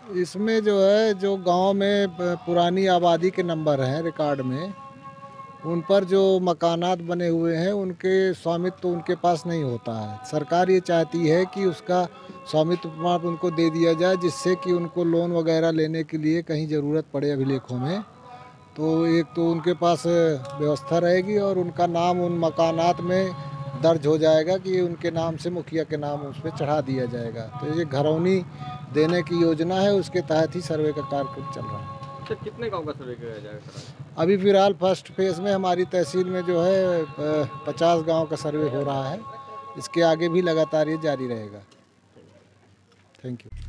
इसमें जो है जो गांव में पुरानी आबादी के नंबर हैं रिकॉर्ड में, उन पर जो मकानात बने हुए हैं उनके स्वामित्व तो उनके पास नहीं होता है। सरकार ये चाहती है कि उसका स्वामित्व प्रमाण उनको दे दिया जाए, जिससे कि उनको लोन वगैरह लेने के लिए कहीं ज़रूरत पड़े अभिलेखों में तो एक तो उनके पास व्यवस्था रहेगी और उनका नाम उन मकानात में दर्ज हो जाएगा कि ये उनके नाम से मुखिया के नाम उस पर चढ़ा दिया जाएगा। तो ये घरौनी देने की योजना है, उसके तहत ही सर्वे का कार्यक्रम चल रहा है। सर कितने गांव का सर्वे किया जाएगा सर? अभी फिलहाल फर्स्ट फेज़ में हमारी तहसील में जो है 50 गांव का सर्वे हो रहा है। इसके आगे भी लगातार ये जारी रहेगा। Thank you.